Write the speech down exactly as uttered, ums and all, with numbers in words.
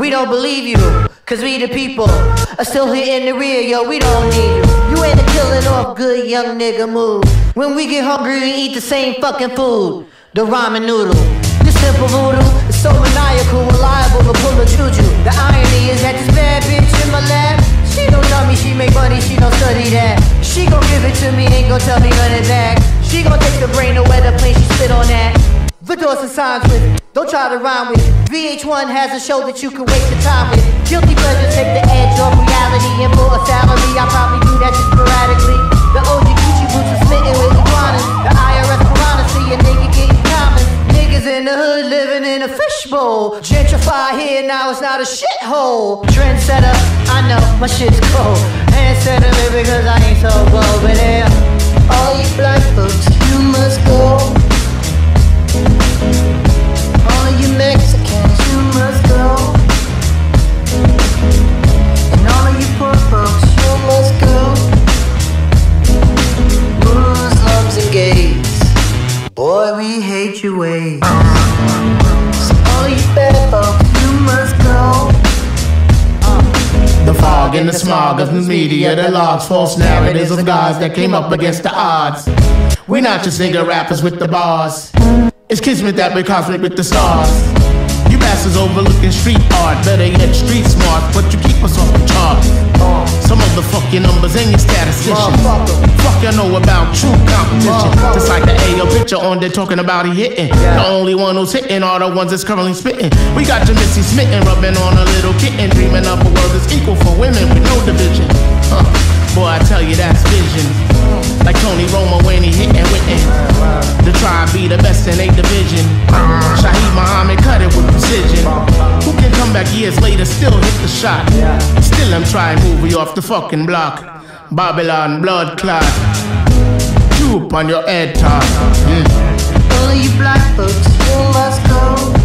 we don't believe you, cause we the people are still here in the rear, yo, we don't need you. You ain't a killing off good young nigga move. When we get hungry, we eat the same fucking food, the ramen noodle. This simple voodoo is so maniacal, reliable to pull a juju. The irony is that this bad bitch in my lap, she don't know me, she make money, she don't study that. She gon' give it to me, ain't gon' tell me run it back. She gon' take the brain to where the plane, she spit on that. The doors and signs with, don't try to rhyme with. V H one has a show that you can waste your time with. Guilty pleasure take the edge off reality, and for a salary, I probably do that just sporadically. The O G Gucci boots are smitten with iguanas. The I R S piranha see a nigga getting common. Niggas in the hood living in a fishbowl. Gentrify here, now it's not a shithole. Trendsetter, I know, my shit's cold. Handsetter, baby, cause I ain't so bold. But yeah, all you black folks, you must go. All you Mexicans, you must go. And all of you poor folks, you must go. Muslims and gays, boy, we hate your ways. So all you bad folks, you must go. The fog and the smog of the media that logs false narratives of guys that came up against the odds. We're not just nigga rappers with the bars. It's kismet that we're cosmic with the stars. You bastards overlooking street art, better yet street smart, but you keep us off the charts. Some of the fuck your numbers and your statisticians. Fuck you know about true competition. Just like the A O picture on there talking about he hitting. The only one who's hitting are the ones that's currently spitting. We got your Missy smitten, rubbing on a little kitten, dreaming up a world that's equal for women with no division. Huh. Boy, I tell you that's vision. Like Tony Romo when he hitting Whitney. The tribe be the best in eight division. Shaheed Muhammad cut it with precision. Who can come back years later, still hit the shot? Still I'm trying to move you off the fucking block. Babylon blood clot. Droop on your head top. Mm. All of you black folks, you must go.